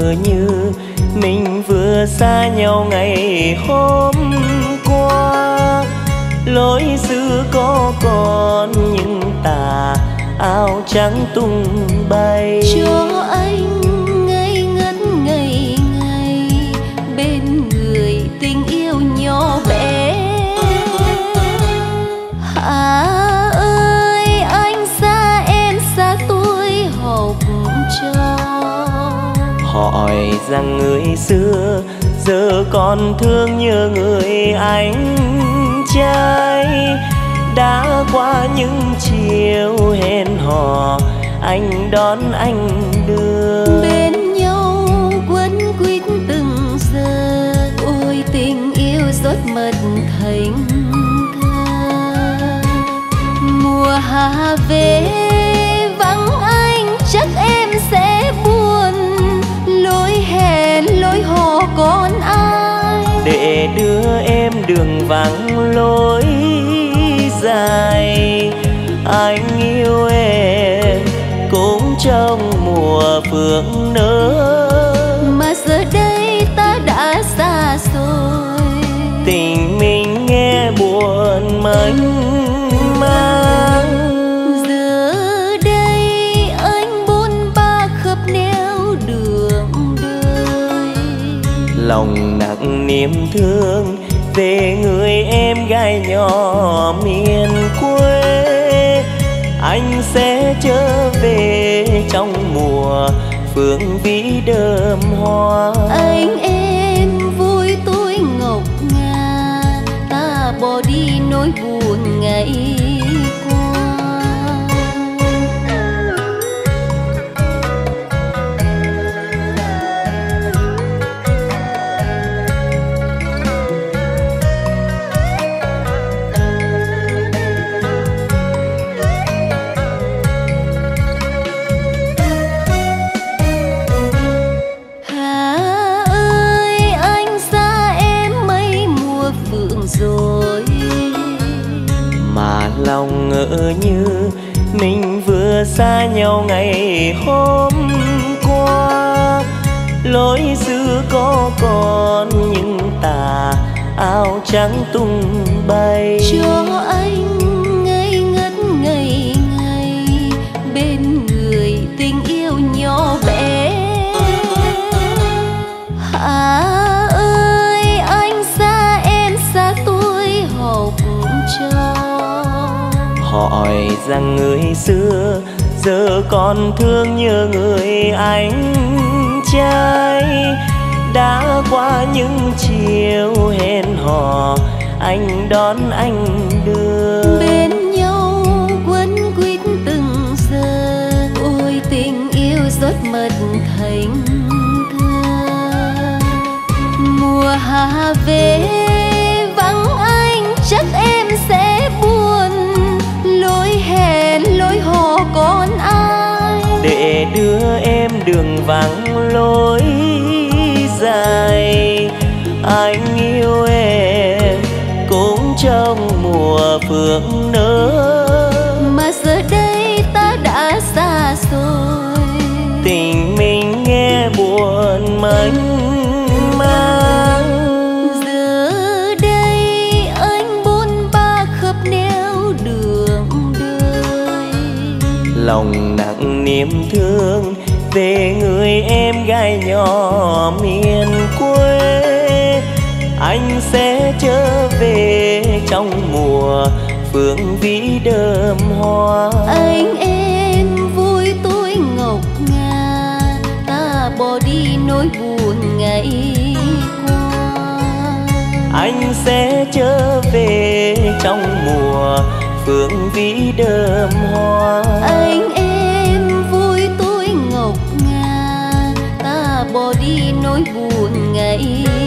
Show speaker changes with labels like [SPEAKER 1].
[SPEAKER 1] như mình vừa xa nhau ngày hôm qua. Lối xưa có còn những tà áo trắng tung bay,
[SPEAKER 2] cho anh ngây ngất ngày ngày bên người tình yêu nhỏ bé. Hà ơi anh xa em xa tuổi học trò,
[SPEAKER 1] hỏi rằng người xưa giờ còn thương nhớ người anh trai. Đã qua những chiều hẹn hò, anh đón anh đưa
[SPEAKER 2] bên nhau quấn quýt từng giờ. Ôi tình yêu rót mật thành thơ. Mùa hạ về vắng anh chắc em sẽ buồn, lối hẹn lối hò còn ai
[SPEAKER 1] để đưa em đường vắng lối dài. Anh yêu em cũng trong mùa phượng nở,
[SPEAKER 2] mà giờ đây ta đã xa rồi.
[SPEAKER 1] Tình mình nghe buồn mênh mang.
[SPEAKER 2] Giờ đây anh bôn ba khắp nẻo đường đời,
[SPEAKER 1] lòng nặng niềm thương về người em gái nhỏ miền quê. Anh sẽ trở về trong mùa phương vĩ đơm hoa.
[SPEAKER 2] anh em vui tuổi ngọc ngà, ta bỏ đi nỗi buồn ngày qua.
[SPEAKER 1] Lòng ngỡ như mình vừa xa nhau ngày hôm qua. Lối xưa có còn những tà áo trắng tung bay,
[SPEAKER 2] cho anh ngây ngất ngày ngày bên người tình yêu nhỏ bé. Hà ơi anh xa em xa tuổi học trò,
[SPEAKER 1] hỏi rằng người xưa giờ còn thương nhớ người anh trai. Đã qua những chiều hẹn hò, anh đón anh đưa
[SPEAKER 2] bên nhau quấn quýt từng giờ. Ôi tình yêu rót mật thành thơ. Mùa hạ về vắng anh chắc em sẽ buồn, lối hẹn lối hò còn ai
[SPEAKER 1] để đưa em đường vắng lối dài. Anh yêu em cũng trong mùa phượng nở,
[SPEAKER 2] mà giờ đây ta đã xa rồi.
[SPEAKER 1] Tình mình nghe buồn mênh mang.
[SPEAKER 2] Giờ đây anh bôn ba khắp nẻo đường đời,
[SPEAKER 1] lòng nặng niềm thương về người em gái nhỏ miền quê. Anh sẽ trở về trong mùa phương vĩ đơm hoa.
[SPEAKER 2] anh em vui tuổi ngọc ngà, ta bỏ đi nỗi buồn ngày qua.
[SPEAKER 1] Anh sẽ trở về trong mùa phương vĩ đơm hoa.
[SPEAKER 2] anh em vui tuổi ngọc ngà, ta bỏ đi nỗi buồn ngày